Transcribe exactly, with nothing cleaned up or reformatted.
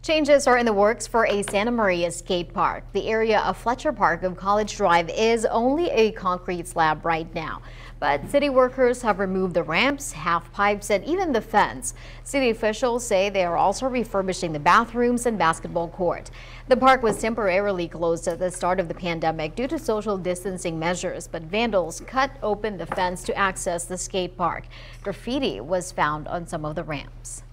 Changes are in the works for a Santa Maria skate park. The area of Fletcher Park of College Drive is only a concrete slab right now. But city workers have removed the ramps, half pipes, and even the fence. City officials say they are also refurbishing the bathrooms and basketball court. The park was temporarily closed at the start of the pandemic due to social distancing measures, but vandals cut open the fence to access the skate park. Graffiti was found on some of the ramps.